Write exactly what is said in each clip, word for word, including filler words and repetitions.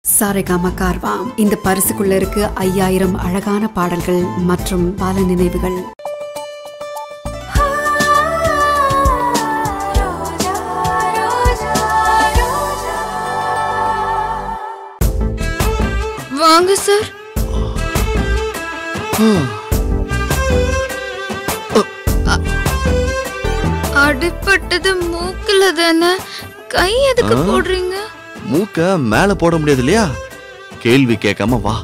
Saregama Karvam. இந்த பரிசுக்குள்ள இருக்கு ஐயாயிரம் அழகான பாடல்கள் மற்றும் பல நினைவுகள். வாங்க சார். அடிபட்டது மூக்குல தானே, கை எதுக்கு போடுறீங்க? மூக்க மேல போட முடியாது இல்லையா? கேள்வி கேட்காம வா.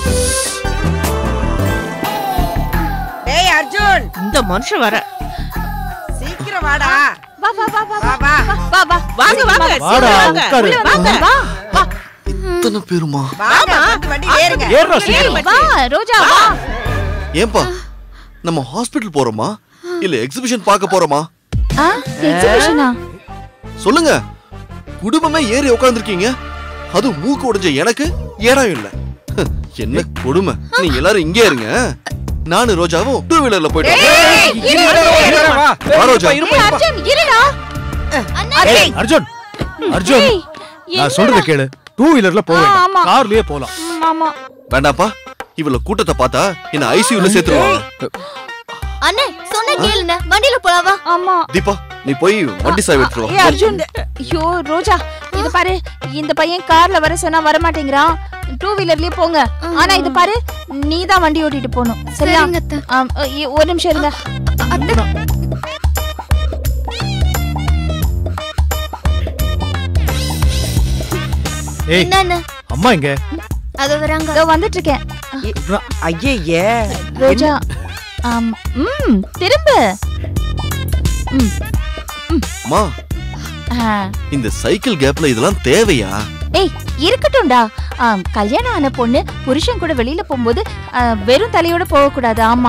டேய் அர்ஜுன், இந்த மனுஷன் வர. சீக்கிரம் வாடா. வா வா வா வா வா வா வா. வாங்க வாங்க. வாடா, உட்காரு. வாங்க. வா வா. இத்தனை பேருமா? வாங்க, வந்து வண்டி ஏறுங்க. ஏறுடா சீக்கிரம். வா ரோஜா வா. ஏன்பா நம்ம ஹாஸ்பிடல் போறோமா இல்ல எக்ஸிபிஷன் பார்க்க போறோமா? ஆ, எக்ஸிபிஷனா? சொல்லுங்க. குடும்பமே ஏறி உட்கார்ந்திருக்கீங்க. அது மூக்கு உடைஞ்ச எனக்கு இடம் இல்ல. என்ன கொடுமை. நீ எல்லாரும் இங்கே இருங்க. நானு ரோஜாவும் டூ வீலர்ல போயிட்டோம். அர்ஜுன் இருடா. அர்ஜுன் அர்ஜுன் நான் சொல்றத கேளு. டூ வீலர்ல போவேன், கார்லயே போலாம். ஆமா. வேண்டாப்பா, இவள கூட்டத்தை பார்த்தா என்ன ஐசியூல சேர்த்துருவாங்க. அண்ணே சொன்ன கேளுங்க, வண்டியில போலாவா? ஆமா. தீபா நீ போய் வண்டி சாவி எடுத்துட்டு ஏ வா. அர்ஜுன், ஐயோ ரோஜா, இது பாரு, இந்த பையன் கார்ல வர சொன்னா வர மாட்டேங்கிறான். டூ வீலர்லயே போங்க. ஆனா இது பாரு, நீ தான் வண்டி ஓட்டிட்டு போணும். சரியா? ஆம், ஒரு நிமிஷம் இருங்க. ஏய் அம்மா எங்க? அது வராங்க. இதோ வந்துட்டு இருக்கேன். ஐயே ரோஜா, ஆம், ம், திரும்ப. ம். அம்மா, இந்த சைக்கிள் கேப்ல இதெல்லாம் தேவையா? ஏய் இருக்கட்டும்டா. ஆம், கல்யாணம் ஆன பொண்ணு புருஷன் கூட வெளியில போகும்போது வெறும் தலையோட போக கூடாது. ஆமா.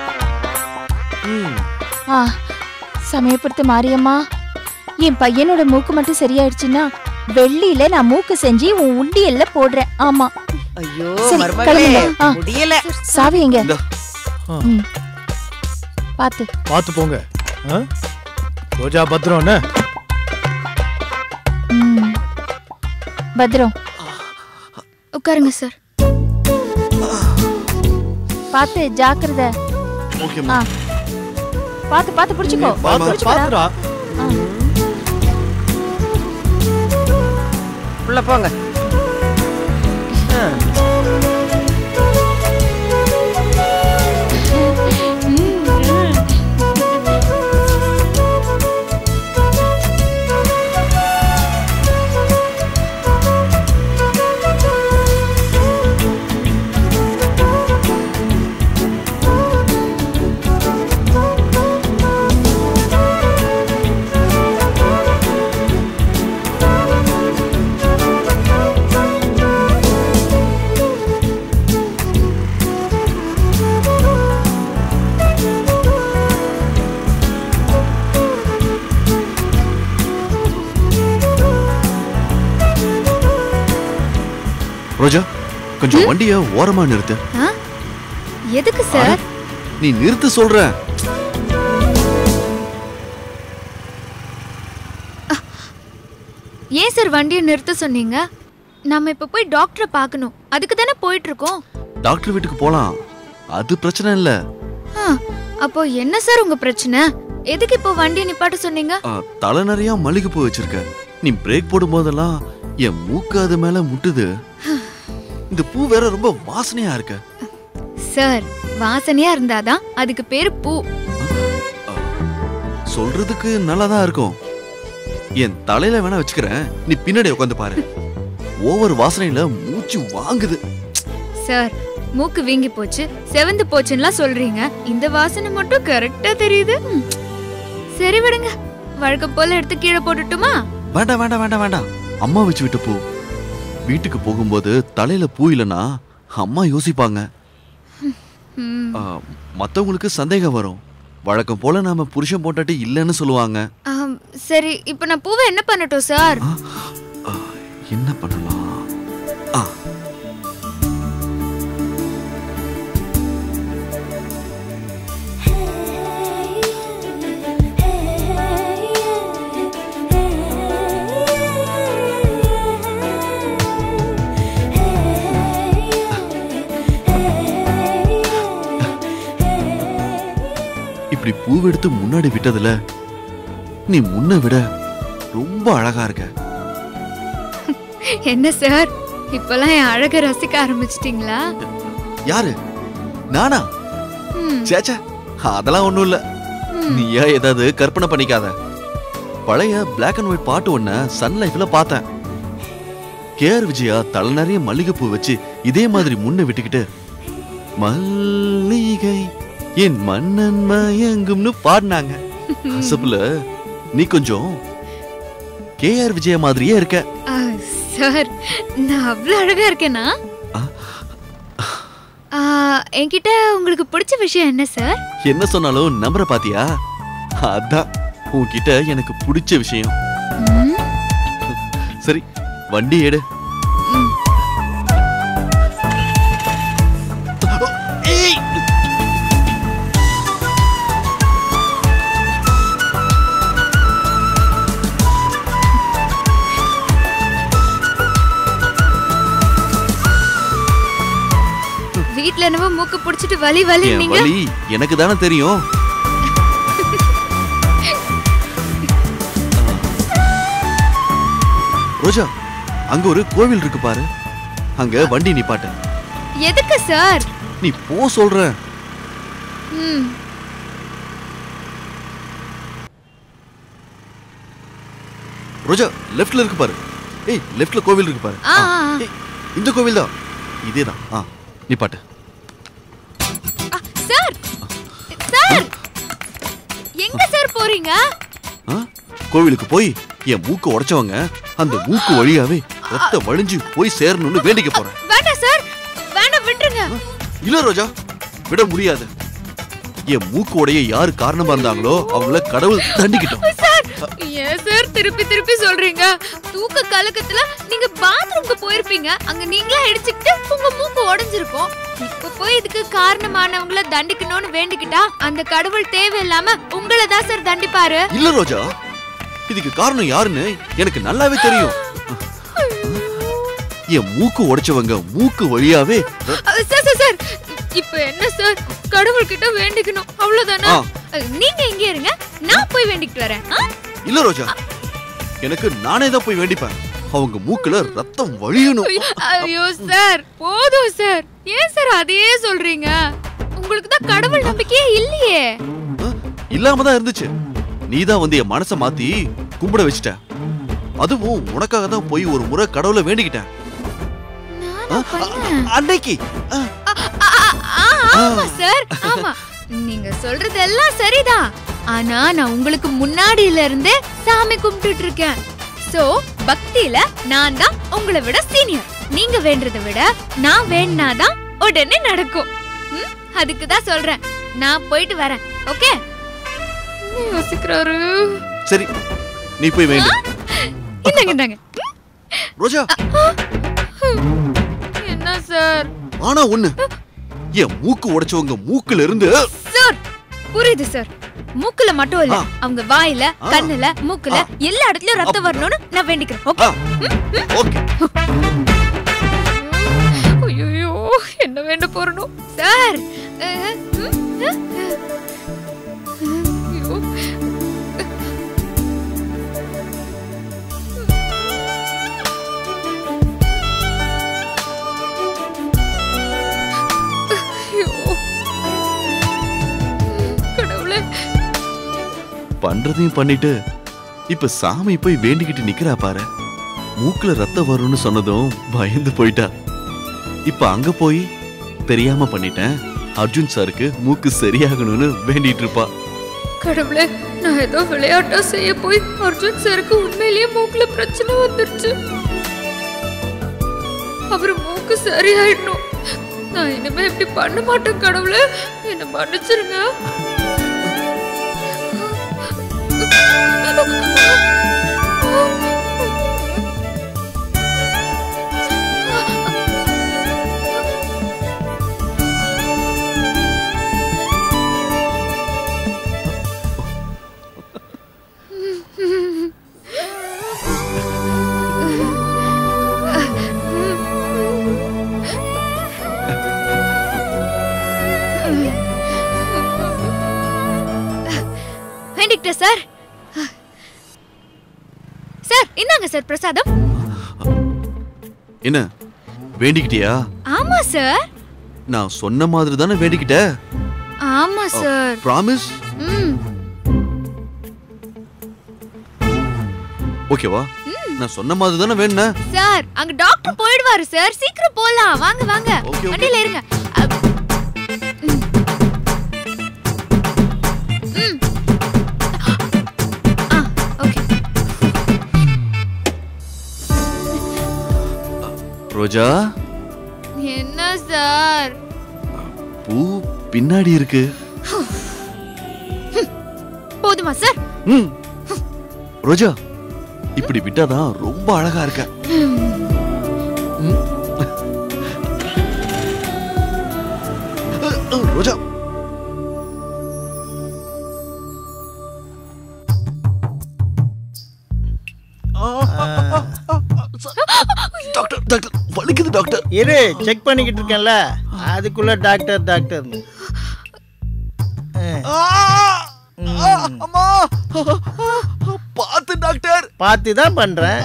ஆ, சமயப்படுத்த மாரியம்மா, என் பையனோட மூக்கு மட்டும் சரியாயிடுச்சுன்னா வெள்ளியில நான் மூக்கு செஞ்சு உன் உண்டியல்ல போடுறேன். ஆமா. ஐயோ சரி, மர்மகளே, கிளம்புங்க. முடியல. சாவி எங்க? ம். பாத்து பாத்து போங்க. ரோஜா பத்ரம் என்ன? ம். பத்ரம். உட்காருங்க சார். பாத்து ஜாக்கிரதை. ஓகேம்மா. பாத்து பாத்து புடிச்சுக்கோ. பாத்துடா. உள்ள போங்க. ரோஜா, கொஞ்சம் வண்டிய ஓரமா நிறுத்து. எதுக்கு சார்? நீ நிறுத்து சொல்ற. ஏன் சார் வண்டியை நிறுத்த சொன்னீங்க? நாம இப்ப போய் டாக்டரை பார்க்கணும். அதுக்கு தானே போயிட்டு இருக்கோம். டாக்டர் வீட்டுக்கு போலாம், அது பிரச்சனை இல்ல. அப்போ என்ன சார் உங்க பிரச்சனை? எதுக்கு இப்போ வண்டியை நிப்பாட்ட சொன்னீங்க? தலை நிறைய மல்லிகை பூ வச்சிருக்க. நீ பிரேக் போடும் போதெல்லாம் என் மூக்கு அது மேல முட்டுது. இந்த பூ வேற ரொம்ப வாசனையா இருக்கு. சார், வாசனையா இருந்தாதான் அதுக்கு பேரு பூ. சொல்றதுக்கு நல்லாதான் இருக்கும். என் தலையில வேணா வச்சுக்கிறேன், நீ பின்னாடி உட்காந்து பாரு. ஓவர் வாசனையில மூச்சு வாங்குது. சார், மூக்கு வீங்கி போச்சு, செவந்து போச்சுன்னா சொல்றீங்க, இந்த வாசனை மட்டும் கரெக்டா தெரியுது. சரி விடுங்க, வழக்கம் போல எடுத்து கீழே போட்டுட்டுமா? வேண்டாம் வேண்டாம் வேண்டாம் வேண்டாம். அம்மா வச்சு விட்டு போ. வீட்டுக்கு போகும்போது தலையில பூ இல்லைன்னா அம்மா யோசிப்பாங்க. மத்தவங்களுக்கு சந்தேகம் வரும். வழக்கம் போல நாம புருஷன் போட்டாட்டி இல்லைன்னு சொல்லுவாங்க. சரி, இப்ப நான் பூவை என்ன பண்ணட்டும் சார்? என்ன பண்ணலாம்? இப்படி பூவெடுத்து முன்னாடி விட்டதுல நீ முன்ன விட ரொம்ப அழகா இருக்க. என்ன சார் இப்பெல்லாம் என் அழக ரசிக்க ஆரம்பிச்சிட்டீங்களா? யாரு? நானா? சேச்சா, அதெல்லாம் ஒண்ணும் இல்ல. நீயா ஏதாவது கற்பனை பண்ணிக்காத. பழைய பிளாக் அண்ட் ஒயிட் பாட்டு ஒண்ண சன் லைஃப்ல பார்த்தேன். கேஆர் விஜயா தலை நிறைய மல்லிகைப்பூ வச்சு இதே மாதிரி முன்ன விட்டுக்கிட்டு மல்லிகை என் மன்னன் மயங்கும்னு பாடினாங்க. அசப்புல நீ கொஞ்சம் கேஆர் விஜயா மாதிரியே இருக்க. சார் நான் அவ்வளவு அழகா இருக்கேனா? என்கிட்ட உங்களுக்கு பிடிச்ச விஷயம் என்ன சார்? என்ன சொன்னாலும் நம்புற பாத்தியா? அதான் உன்கிட்ட எனக்கு பிடிச்ச விஷயம். சரி வண்டி எடு. வீட்ல என்னவோ மூக்கு புடிச்சிட்டு வலி வலி நீங்க. வலி எனக்கு தானே தெரியும். ரோஜா, அங்க ஒரு கோவில் இருக்கு பாரு, அங்க வண்டி நிப்பாட்டு. எதுக்கு சார்? நீ போ சொல்ற. ம். ரோஜா, லெஃப்ட்ல இருக்கு பாரு. ஏய், லெஃப்ட்ல கோவில் இருக்கு பாரு. ஏய், இந்த கோவில் தான். இதேதான். ஆ, நிப்பாட்டு. சார் சார் எங்க சார் போறீங்க? கோவிலுக்கு போய் என் மூக்கு உடைச்சவங்க அந்த மூக்கு வழியாவே ரத்த வழிஞ்சு போய் சேரணும்னு வேண்டிக்க போறேன். வேண்டாம் சார், வேண்டாம், விட்டுருங்க. இல்ல ரோஜா, விட முடியாது. என் மூக்கு உடைய யாரு காரணமா இருந்தாங்களோ அவங்கள கடவுள் தண்டிக்கிட்டோம். சார் ஏன் சார் திருப்பி திருப்பி சொல்றீங்க? தூக்க கலக்கத்துல நீங்க பாத்ரூம்க்கு போயிருப்பீங்க, அங்க நீங்களா இடிச்சிட்டு உங்க மூக்கு உடைஞ்சிருக்கும். இப்ப போய் இதுக்கு காரணமானவங்கள தண்டிக்கணும்னு வேண்டிக்கிட்டா அந்த கடவுள் தேவையில்லாம உங்களை தான் சார் தண்டிப்பாரு. இல்ல ரோஜா, இதுக்கு காரணம் யாருன்னு எனக்கு நல்லாவே தெரியும். என் மூக்கு உடைச்சவங்க மூக்கு வழியாவே. சார் சார் இப்ப என்ன சார், கடவுள் கிட்ட வேண்டிக்கணும் அவ்வளவுதானே? நீங்க இங்க இருங்க, நான் போய் வேண்டிட்டு வரேன். இல்ல ரோஜா, எனக்கு நானே தான் போய் வேண்டிப்பேன். அவங்க மூக்குல ரத்தம் வழியணும். ஐயோ சார் போதும் சார், ஏன் சார் அதையே சொல்றீங்க? உங்களுக்கு தான் கடவுள் நம்பிக்கையே இல்லையே. இல்லாம தான் இருந்துச்சு. நீதான் வந்து என் மனசை மாத்தி கும்பிட வச்சிட்ட. அதுவும் உனக்காக தான் போய் ஒரு முறை கடவுளை வேண்டிக்கிட்டேன். அன்னைக்கு ஆமா சார், ஆமா நீங்க சொல்றது எல்லாம் சரிதான். ஆனா நான் உங்களுக்கு முன்னாடியில இருந்தே சாமி கும்பிட்டுட்டு இருக்கேன். சோ பக்தியில நான் தான் உங்களை விட சீனியர். நீங்க வேண்டறதை விட நான் வேண்டாதான் உடனே நடக்கும். அதுக்கு தான் சொல்றேன், நான் போயிட்டு வரேன். ஓகே? யோசிக்கிறாரு. சரி நீ போய் வேண்டு. இந்தாங்க இந்தாங்க. ரோஜா, என்ன சார்? ஆனா ஒண்ணு, என் மூக்கு உடைச்சவங்க மூக்குல இருந்து. சார் புரியுது சார், மூக்குல மட்டும் இல்ல, அவங்க வாயில, கண்ணுல, மூக்குல எல்லா இடத்துலயும் ரத்தம் வரணும்னு நான் வேண்டிக்கிறேன். ஓகே? ஓகே. ஐயோ என்ன வேண்ட போறணும் சார்? பண்றதையும் பண்ணிட்டு இப்ப சாமி போய் வேண்டிக்கிட்டு நிக்கிறா பாரு. மூக்குல ரத்தம் வரும்னு சொன்னதும் பயந்து போயிட்டா. இப்ப அங்க போய் தெரியாம பண்ணிட்டேன், அர்ஜுன் சாருக்கு மூக்கு சரியாகணும்னு வேண்டிட்டு இருப்பா. கடவுளே, நான் ஏதோ விளையாட்டா செய்ய போய் அர்ஜுன் சாருக்கு உண்மையிலேயே மூக்குல பிரச்சனை வந்துருச்சு. அவரு மூக்கு சரியாயிடணும். நான் இனிமே இப்படி பண்ண மாட்டேன். கடவுளே என்ன மன்னிச்சிருங்க. வேண்டிக்கிட்டேன் சார். சார் இந்தாங்க சார் பிரசாதம். என்ன வேண்டிக்கிட்டியா? ஆமா சார். நான் சொன்ன மாதிரி தானே வேண்டிக்கிட்ட? ஆமா சார். ப்ராமிஸ்? ம். ஓகேவா? நான் சொன்ன மாதிரி தானே வேணா? சார் அங்க டாக்டர் போயிடுவாரு சார். சீக்கிரம் போலாம். வாங்க வாங்க. வண்டியில இருங்க. ம். ஆ ஓகே. ரோஜா என்ன சார்? பூ பின்னாடி இருக்கு. போதுமா சார்? ம். ரோஜா இப்படி விட்டாதான் ரொம்ப அழகா இருக்க. ரோஜா டாக்டர் டாக்டர் வலிக்குது டாக்டர். இரு செக் பண்ணிக்கிட்டு இருக்கேன்ல அதுக்குள்ள டாக்டர் டாக்டர். அம்மா பாத்து டாக்டர். பாத்து தான் பண்றேன்.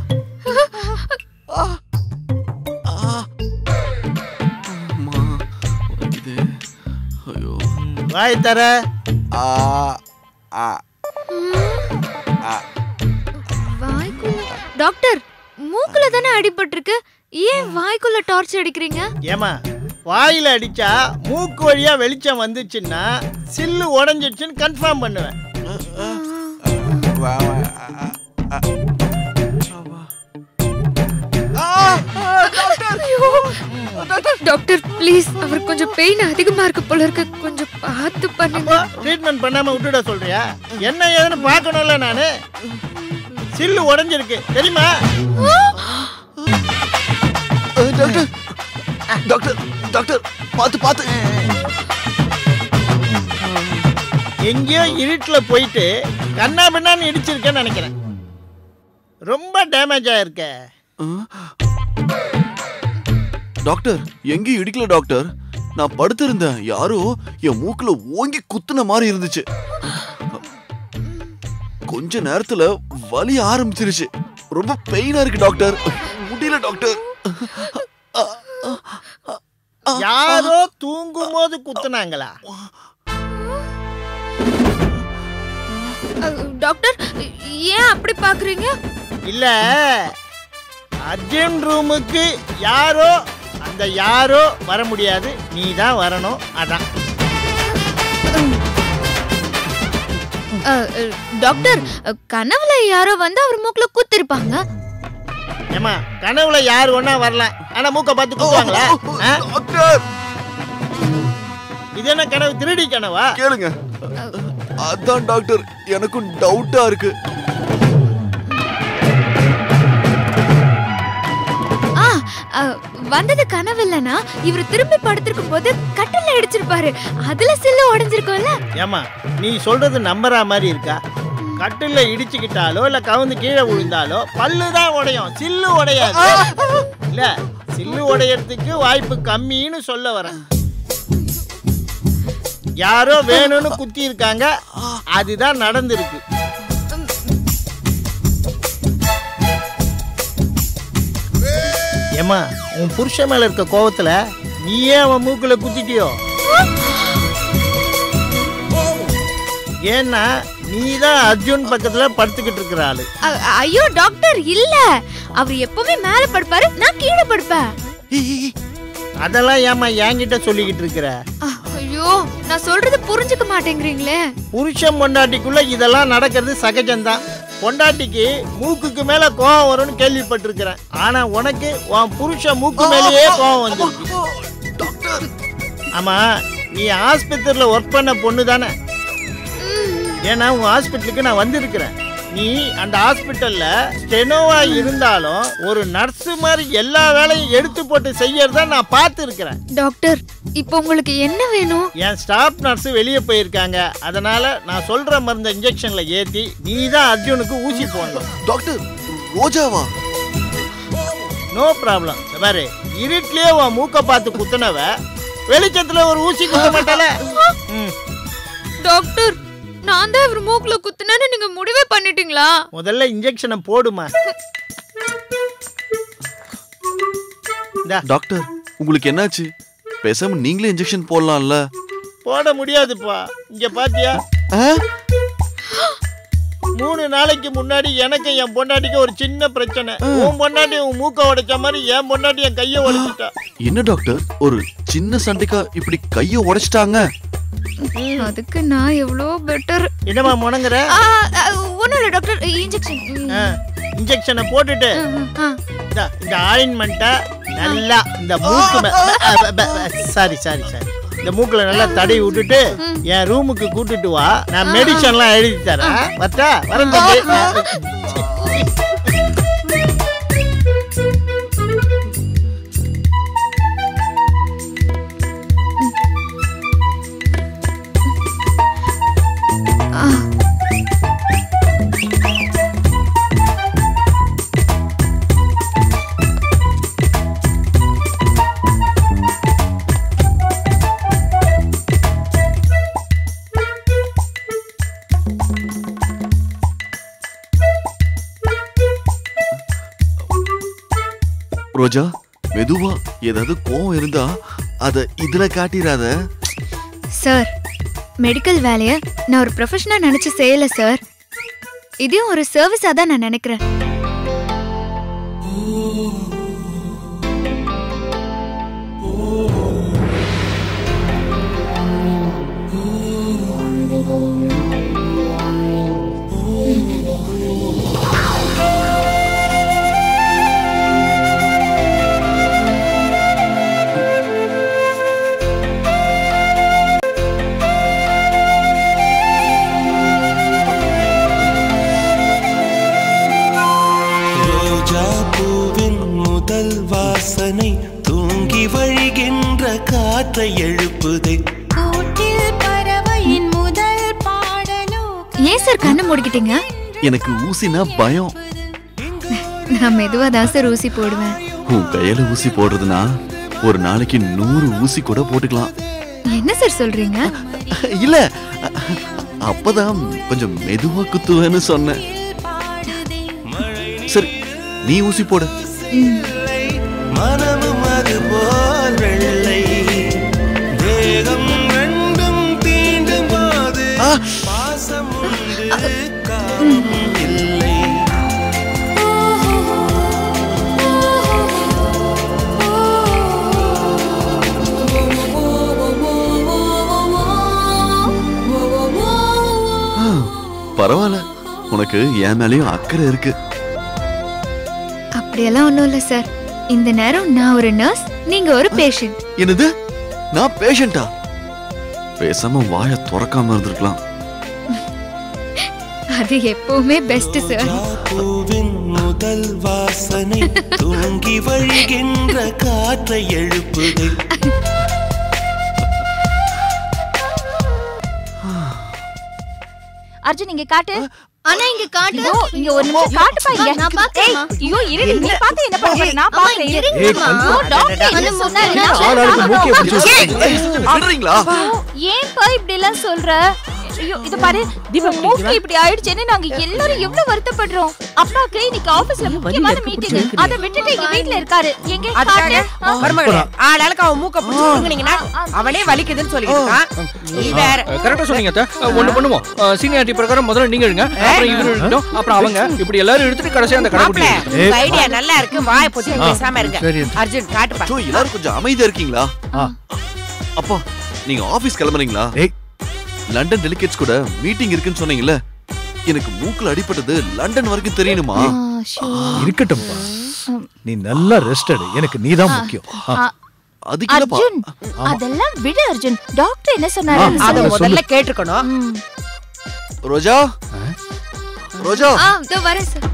வாய் தர. டாக்டர் மூக்குல தானே அடிபட்டிருக்கு. ஏன் வாய்க்குள்ள டார்ச் அடிக்கிறீங்க? ஏமா வாயில அடிச்சா மூக்கு வழியா வெளிச்சம் வந்துச்சுன்னா சில்லு உடைஞ்சிடுச்சுன்னு கன்ஃபார்ம் பண்ணுவேன். டாக்டர் ப்ளீஸ் அவர் கொஞ்சம் பெயின் அதிகமா இருக்கு போல இருக்கு. கொஞ்சம் பார்த்து பண்ணுங்க. ட்ரீட்மெண்ட் பண்ணாம விட்டுட சொல்றியா? என்ன ஏதுன்னு பார்க்கணும்ல நானு. சில்லு உடைஞ்சிருக்கு தெரியுமா? டாக்டர் டாக்டர் டாக்டர் பாத்து பாத்து. எங்கேயோ இருட்டுல போயிட்டு கண்ணா பின்னான்னு இடிச்சிருக்கேன்னு நினைக்கிறேன். ரொம்ப டேமேஜ் ஆயிருக்க. டாக்டர் எங்கேயும் இடிக்கல டாக்டர். நான் படுத்திருந்தேன். யாரோ என் மூக்குல ஓங்கி குத்துன மாதிரி இருந்துச்சு. கொஞ்ச நேரத்துல வலி ஆரம்பிச்சிருச்சு. ரொம்ப பெயினா இருக்கு டாக்டர். முடியல டாக்டர். யாரோ தூங்கும் போது குத்துனாங்களா? டாக்டர் ஏன் அப்படி பாக்குறீங்க? இல்ல அர்ஜுன் ரூமுக்கு யாரோ, அந்த யாரோ வர முடியாது, நீ தான் வரணும். அதான் டாக்டர் கனவுல யாரோ வந்து அவர் மூக்குல குத்திருப்பாங்க. ஏமா கனவுல யாரு ஒன்னா வரலாம், ஆனா மூக்க பார்த்து குத்துவாங்களா? இது என்ன கனவு? திருடி கனவா? கேளுங்க. அதான் டாக்டர் எனக்கும் டவுட்டா இருக்கு. வந்தது கனவு இல்லனா இவர் திரும்பி படுத்திருக்கும் போது கட்டில அடிச்சிருப்பாரு. அதுல சில்லு உடைஞ்சிருக்கும்ல. ஏமா நீ சொல்றது நம்புற மாதிரி இருக்கா? கட்டில இடிச்சுக்கிட்டாலோ இல்ல கவுந்து கீழே விழுந்தாலோ பல்லுதான் உடையும், சில்லு உடையாது. இல்ல சில்லு உடையறதுக்கு வாய்ப்பு கம்மின்னு சொல்ல வரேன். யாரோ வேணும்னு குத்தி இருக்காங்க, அதுதான் நடந்திருக்கு. ஏமா உன் புருஷன் மேல இருக்க கோவத்துல நீயே அவன் மூக்குல குத்திட்டியோ? ஏன்னா நீதான் அர்ஜுன் பக்கத்துல படுத்துக்கிட்டு இருக்கிற ஆளு. ஐயோ டாக்டர் இல்ல, அவர் எப்பவுமே மேல படுப்பாரு, நான் கீழே படுப்பேன். அதெல்லாம் ஏமா என்கிட்ட சொல்லிக்கிட்டு இருக்கிற? ஐயோ நான் சொல்றது புரிஞ்சுக்க மாட்டேங்கிறீங்களே. புருஷன் பொண்டாட்டிக்குள்ள இதெல்லாம் நடக்கிறது சகஜம்தான். பொண்டாட்டிக்கு மூக்குக்கு மேல கோவம் வரும்னு கேள்விப்பட்டிருக்கிறேன். ஆனா உனக்கு உன் புருஷன் மூக்கு மேலேயே கோவம் வந்துருக்கு. ஆமா நீ ஆஸ்பத்திரியில ஒர்க் பண்ண பொண்ணு தானே? ஏன்னா உன் ஹாஸ்பிட்டலுக்கு நான் வந்திருக்கிறேன். நீ அந்த ஹாஸ்பிட்டல்ல ஸ்டெனோவா இருந்தாலும் ஒரு நர்ஸ் மாதிரி எல்லா வேலையும் எடுத்து போட்டு செய்யறத நான் பார்த்து இருக்கிறேன். டாக்டர் இப்போ உங்களுக்கு என்ன வேணும்? என் ஸ்டாஃப் நர்ஸ் வெளியே போயிருக்காங்க, அதனால நான் சொல்ற மருந்த இன்ஜெக்ஷன்ல ஏத்தி நீ தான் அர்ஜுனுக்கு ஊசி போடணும். டாக்டர் ரோஜாவா? No problem. பாரு இருட்டிலே உன் மூக்க பார்த்து குத்துனவ வெளிச்சத்துல ஒரு ஊசி குத்த மாட்டால. டாக்டர் நான் தான் இவர் மூக்குல குத்துனேன்னு நீங்க முடிவே பண்ணிட்டீங்களா? முதல்ல இன்ஜெக்ஷனை போடுமா. டாக்டர் உங்களுக்கு என்னாச்சு? பேசாம நீங்களே இன்ஜெக்ஷன் போடலாம்ல. போட முடியாதுப்பா. இங்க பாத்தியா, மூணு நாளைக்கு முன்னாடி எனக்கு என் பொண்டாட்டிக்கு ஒரு சின்ன பிரச்சனை. உன் பொண்டாட்டி உன் மூக்க உடைச்ச மாதிரி என் பொண்டாட்டி என் கைய உடைச்சிட்டா. என்ன டாக்டர், ஒரு சின்ன சண்டைக்கா இப்படி கைய உடைச்சிட்டாங்க? அதுக்கு நான் எவ்வளோ பெட்டர். என்னமா முணங்குற? ஒண்ணும் இல்ல டாக்டர், இன்ஜெக்ஷன். இன்ஜெக்ஷனை போட்டுட்டு இந்த ஆயின்மெண்ட்டை நல்லா இந்த மூக்கு சாரி சாரி சாரி இந்த மூக்குல நல்லா தடவி விட்டுட்டு என் ரூமுக்கு கூட்டிட்டு வா. நான் மெடிசன்லாம் எழுதி தரேன். வரட்டா? வரேன் தம்பி. ரோஜா, மெதுவா. ஏதாவது கோவம் இருந்தா அத இதுல காட்டிராத. சார், மெடிக்கல் வேலைய நான் ஒரு ப்ரொஃபஷனா நினைச்சு செய்யல சார். இதையும் ஒரு சர்வீஸா தான் நான் நினைக்கிறேன். தூங்கி வழிகின்ற காற்றை எழுப்புதே. ஏன் சார் கண்ணு மூடிக்கிட்டீங்க? எனக்கு ஊசினா பயம். நான் மெதுவா தான் சார் ஊசி போடுவேன். உன் கையில ஊசி போடுறதுனா ஒரு நாளைக்கு நூறு ஊசி கூட போட்டுக்கலாம். என்ன சார் சொல்றீங்க? இல்ல, அப்பதான் கொஞ்சம் மெதுவா குத்துவேன்னு சொன்னேன். சரி, நீ ஊசி போடு. மனமும் அது போல் வெள்ளை தேகம் ரெண்டும் தீண்டும் போது பாசம் உண்டு காலம் இல்லை. பரவாயில்ல, உனக்கு என் மேலயும் அக்கறை இருக்கு. அப்படியெல்லாம் ஒண்ணும் இல்ல சார். இந்த நேரம் நான் ஒரு நர்ஸ், நீங்க ஒரு பேஷண்ட். என்னது? நான் பேஷண்டா? பேசாம வாயை துறக்காம இருந்திருக்கலாம். அது எப்பவுமே பெஸ்ட் சார். பூவின் முதல் வாசனை தூங்கி வழிகின்ற காற்றை எழுப்புதே. அர்ஜுன் இங்க காட்டு. ஆனா இங்க காட்டு. இங்க ஒரு நிமிஷம் காட்டுப்பா இங்க. நான் பாக்கேன். ஐயோ இருடி, நீ பாத்து என்ன பண்ற? நான் பாக்கறேன். ஐயோ டாக்டர் என்ன சொன்னாரு? ஆளாளுக்கு மூக்கே பிடிச்சு சொல்றீங்களா? ஏன்பா இப்படி எல்லாம் சொல்ற? ஐயோ இத பாரு, திவ மூக்கு இப்படி ஆயிடுச்சேன்னு நாங்க எல்லாரும் எவ்வளவு வருத்தப்படுறோம். அப்பாக்கு இன்னைக்கு ஆபீஸ்ல முக்கியமான மீட்டிங். அத விட்டுட்டு இங்க வீட்ல இருக்காரு. எங்க காட்டு? மர்மகளே, ஆளாளுக்கு அவன் மூக்க பிடிச்சு புடுங்குனீங்கனா அவனே வலிக்குதுன்னு சொல்லிட்டு இருக்கான். நீ வேற. கரெக்ட்டா சொன்னீங்க அத்தை. ஒண்ணு பண்ணுவோம். சீனியாரிட்டி பிரகாரம் முதல்ல நீங்க எடுங்க, அப்புறம் இவரு எடுக்கட்டும், அப்புறம் அவங்க. இப்படி எல்லாரும் எடுத்துட்டு கடைசியா அந்த கடைக்குட்டி. ஐடியா நல்லா இருக்கு. வாயை பொத்தி பேசாம இருங்க. அர்ஜுன் காட்டுப்பா. சோ எல்லாரும் கொஞ்சம் அமைதியா இருக்கீங்களா? அப்பா, நீங்க ஆபீஸ் கிளம்புறீங்களா? லண்டன் டெலிகேட்ஸ் கூட மீட்டிங் இருக்குன்னு சொன்னீங்கல்ல. எனக்கு மூக்குல அடிபட்டது லண்டன் வரைக்கும் தெரியணுமா? இருக்கட்டும்பா, நீ நல்லா ரெஸ்ட் எடு. எனக்கு நீதான் முக்கியம். அர்ஜுன், அதெல்லாம் விடு அர்ஜுன். டாக்டர் என்ன சொன்னாரு? அத முதல்ல கேட்டுக்கணும். ரோஜா, ரோஜா. ஆ, இதோ வரேன் சார்.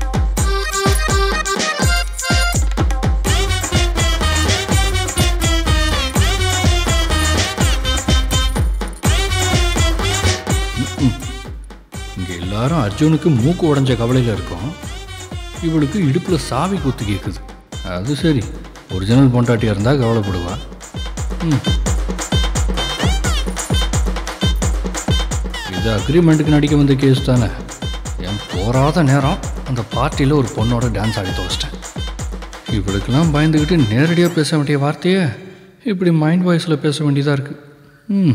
இங்க எல்லாரும் அர்ஜுனுக்கு மூக்கு உடைஞ்ச கவலையில இருக்கும். இவளுக்கு இடுப்புல சாவி குத்து கேக்குது. அது சரி, ஒரிஜினல் பொண்டாட்டியா இருந்தா கவலைப்படுவா. இது அக்ரிமெண்ட்டுக்கு நடிக்க வந்த கேஸ் தானே. என் போராத நேரம் அந்த பார்ட்டியில் ஒரு பொண்ணோட டான்ஸ் ஆடி தொலைச்சிட்டேன். இவளுக்கெல்லாம் பயந்துக்கிட்டு நேரடியாக பேச வேண்டிய வார்த்தையை இப்படி மைண்ட் வாய்ஸில் பேச வேண்டியதாக இருக்கு. ம்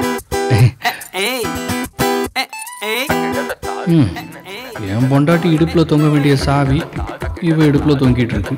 ம் என் பொண்டாட்டி இடுப்பில் தொங்க வேண்டிய சாவி இவ இடுப்பில் தொங்கிட்டு இருக்கு.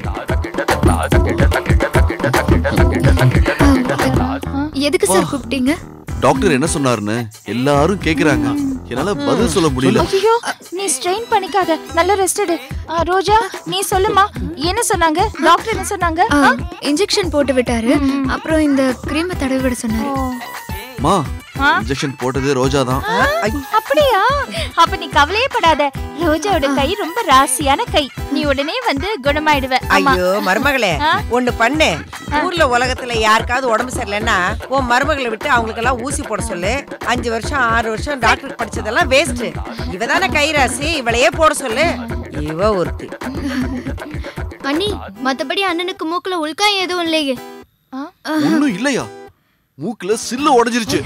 எதுக்கு சார் கூப்பிட்டீங்க? டாக்டர் என்ன சொன்னாருன்னு எல்லாரும் கேக்குறாங்க. என்னால பதில் சொல்ல முடியல. ஐயோ நீ ஸ்ட்ரெயின் பண்ணிக்காத, நல்ல ரெஸ்ட் எடு. ரோஜா நீ சொல்லுமா, என்ன சொன்னாங்க டாக்டர்? என்ன சொன்னாங்க? இன்ஜெக்ஷன் போட்டு விட்டாரு, அப்புறம் இந்த கிரீமை தடவி விட சொன்னாரு. மா இன்ஜெக்ஷன் போட்டது ரோஜா தான். அப்படியா? அப்ப நீ கவலையே படாத, ரோஜாவோட கை ரொம்ப ராசியான கை, நீ உடனே வந்து குணமாயிடுவ. ஐயோ மருமகளே, ஒண்ணு பண்ணு. ஊர்ல உலகத்துல யாருக்காவது உடம்பு சரியில்லைன்னா உன் மருமகளை விட்டு அவங்களுக்கு எல்லாம் ஊசி போட சொல்லு. அஞ்சு வருஷம் ஆறு வருஷம் டாக்டருக்கு படிச்சதெல்லாம் வேஸ்ட். இவதானே கை ராசி, இவளையே போட சொல்லு. இவ ஒருத்தி. அண்ணி மத்தபடி அண்ணனுக்கு மூக்குல உள்காயம் எதுவும் இல்லையே? ஒண்ணும் இல்லையா? மூக்குல சில்லு உடைஞ்சிருச்சு.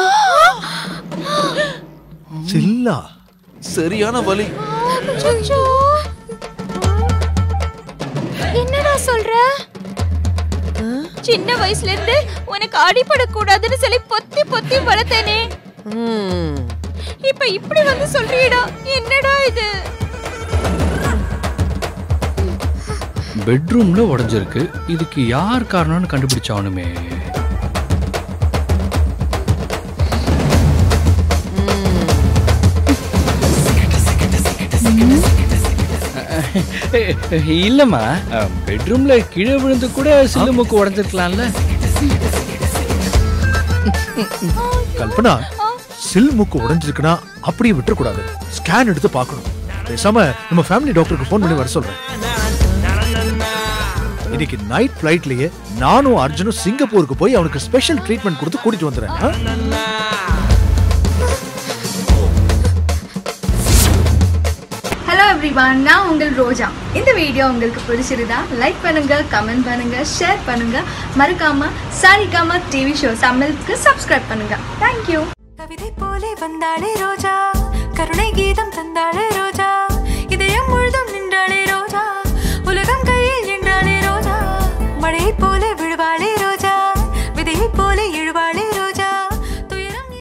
சில்லா? சரியான வலி. என்னடா சொல்ற? சின்ன வயசுல இருந்து உனக்கு அடிபடக்கூடாதுன்னு சொல்லி பொத்தி பொத்தி வளர்த்தேனே, இப்ப இப்படி வந்து சொல்றியடா, என்னடா இது? பெட்ரூம்ல உடைஞ்சிருக்கு. இதுக்கு யார் காரணம்னு கண்டுபிடிச்சானுமே. இல்லம்மா, பெட்ரூம்ல கீழே விழுந்து கூட சில்லு மூக்கு உடைஞ்சிருக்கலாம்ல. கல்பனா, சில் மூக்கு உடைஞ்சிருக்குன்னா அப்படியே விட்டுறக்கூடாது, ஸ்கேன் எடுத்து பார்க்கணும். பேசாம நம்ம ஃபேமிலி டாக்டருக்கு ஃபோன் பண்ணி வர சொல்றேன். இன்னைக்கு நைட் ஃபிளைட்லயே நானும் அர்ஜுனும் சிங்கப்பூருக்கு போய் அவனுக்கு ஸ்பெஷல் ட்ரீட்மெண்ட் கொடுத்து கூட்டிட்டு வந்துறேன். ஹலோ எவ்ரிவான், நான் உங்கள் ரோஜா. இந்த வீடியோ உங்களுக்கு பிடிச்சிருந்தா லைக் பண்ணுங்க, கமெண்ட் பண்ணுங்க, ஷேர் பண்ணுங்க. மறக்காம சாரிகாமா டிவி ஷோஸ் தமிழுக்கு சப்ஸ்கிரைப் பண்ணுங்க. தேங்க்யூ. கவிதை போலே வந்தாளே ரோஜா, கருணை கீதம் தந்தாளே ரோஜா.